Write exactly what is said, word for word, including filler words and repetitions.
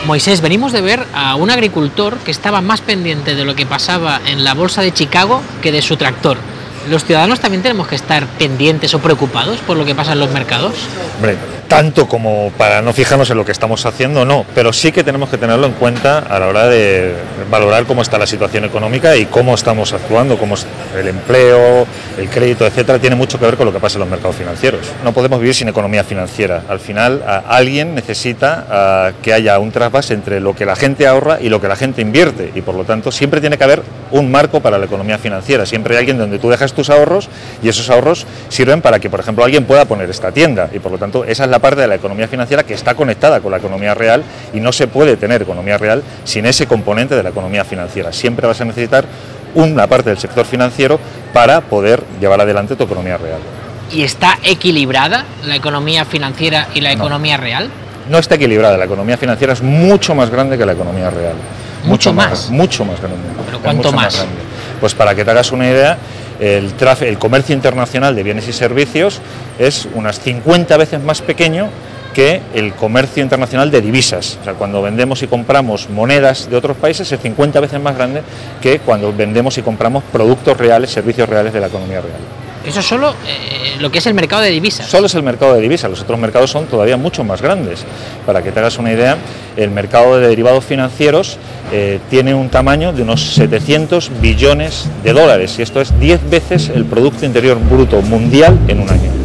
Moisés, venimos de ver a un agricultor que estaba más pendiente de lo que pasaba en la bolsa de Chicago que de su tractor. ¿Los ciudadanos también tenemos que estar pendientes o preocupados por lo que pasa en los mercados? Hombre, tanto como para no fijarnos en lo que estamos haciendo, no, pero sí que tenemos que tenerlo en cuenta a la hora de valorar cómo está la situación económica y cómo estamos actuando, cómo es el empleo, el crédito, etcétera, tiene mucho que ver con lo que pasa en los mercados financieros. No podemos vivir sin economía financiera. Al final, a, alguien necesita a, que haya un trasvase entre lo que la gente ahorra y lo que la gente invierte, y por lo tanto siempre tiene que haber un marco para la economía financiera. Siempre hay alguien donde tú dejas tus ahorros y esos ahorros sirven para que, por ejemplo, alguien pueda poner esta tienda, y por lo tanto esa es la parte de la economía financiera que está conectada con la economía real, y no se puede tener economía real sin ese componente de la economía financiera. Siempre vas a necesitar una parte del sector financiero para poder llevar adelante tu economía real. ¿Y está equilibrada la economía financiera y la No. economía real? No está equilibrada, la economía financiera es mucho más grande que la economía real. ¿Mucho más? Mucho más grande. ¿Pero cuánto más? grande. Pues para que te hagas una idea, el, el comercio internacional de bienes y servicios es unas cincuenta veces más pequeño que el comercio internacional de divisas. O sea, cuando vendemos y compramos monedas de otros países es cincuenta veces más grande que cuando vendemos y compramos productos reales, servicios reales de la economía real. Eso solo eh, lo que es el mercado de divisas. Solo es el mercado de divisas, los otros mercados son todavía mucho más grandes. Para que te hagas una idea, el mercado de derivados financieros eh, tiene un tamaño de unos setecientos billones de dólares, y esto es diez veces el Producto Interior Bruto mundial en un año.